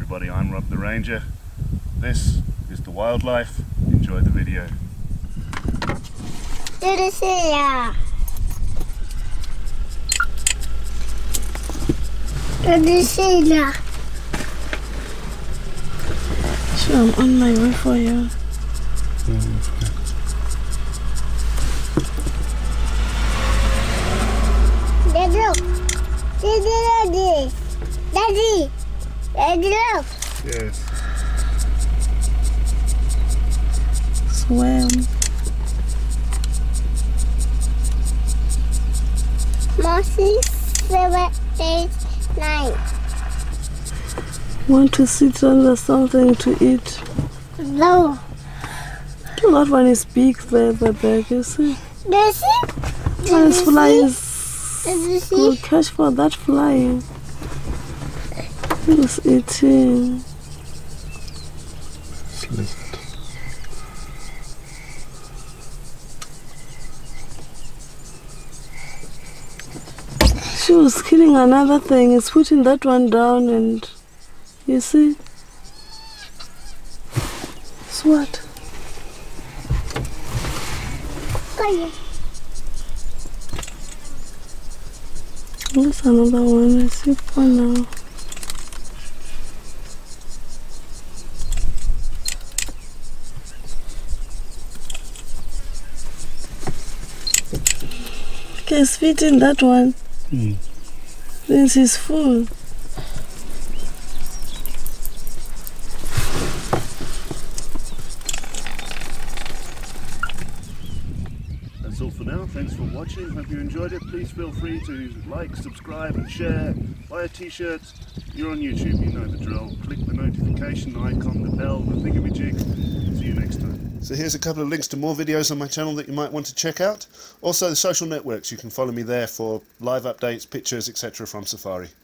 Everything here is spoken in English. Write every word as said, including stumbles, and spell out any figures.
everybody, I'm Rob the Ranger. This is the wildlife. Enjoy the video. Tortoises. Tortoises. Sure, I'm on my way for you. Daddy, look. Daddy, Daddy. Daddy, look. Yes. Swim. Mossy, seven, eight, nine. Want to sit under something to eat? No. That one is big there, the bag, you see? Do you see? Do This you fly see? is Do you see? good catch for that fly. He's eating. She was killing another thing. It's putting that one down, and you see? It's what? Come There's another one. I see one now. Okay, it's feeding that one. Mm. Since he's full. That's all for now. Thanks for watching. Hope you enjoyed it. Please feel free to like, subscribe and share. Buy a t-shirt. You're on YouTube, you know the drill. Click the notification icon, the bell, the thingamajig. See you next time. So here's a couple of links to more videos on my channel that you might want to check out. Also the social networks. You can follow me there for live updates, pictures, et cetera from Safari.